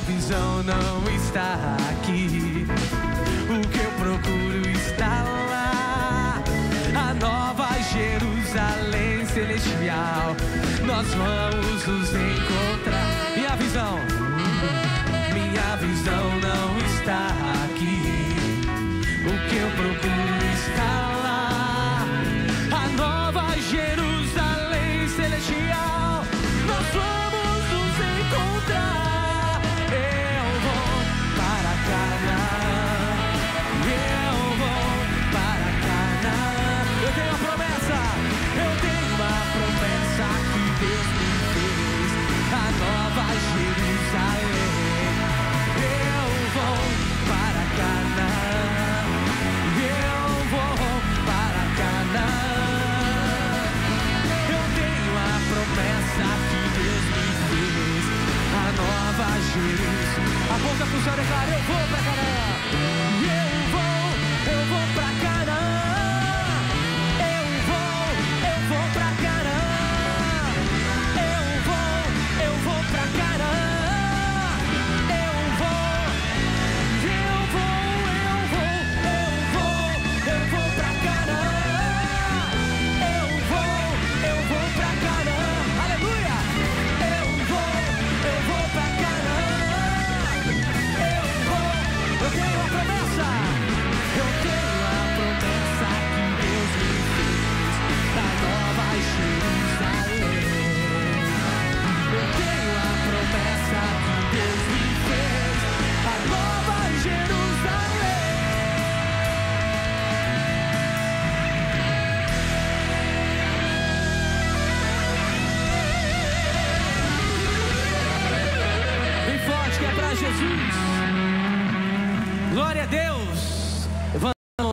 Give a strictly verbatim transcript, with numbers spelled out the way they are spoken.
visão não está aqui. O que eu procuro está lá. A nova Jerusalém celestial. Nós vamos nos encontrar. Minha visão, minha visão não está aqui. O que eu procuro está lá. A nova Jerusalém celestial. Nós vamos nos encontrar. Eu vou para Canaã. Eu vou para Canaã. Eu tenho uma promessa. Eu tenho uma promessa que Deus me fez. A nova Jerusalém. Eu vou para Canaã. Eu vou para Canaã. Eu tenho a promessa que Deus me fez. A nova Jerusalém. Aponta pro céu e declara: eu vou para Canaã. Eu vou, eu vou para Canaã. Eu vou, eu vou para Canaã. Eu vou, eu vou para Canaã. Eu vou, eu vou, eu vou, eu vou, eu vou para Canaã. Eu vou, eu vou para Canaã. Aleluia! Eu vou, eu vou para Canaã. Eu vou, eu tenho a promessa. Eu tenho a promessa que Deus me fez da nova Jerusalém. Eu tenho a promessa que Deus me fez a nova Jerusalém. Bem forte que é pra Jesus. Glória a Deus.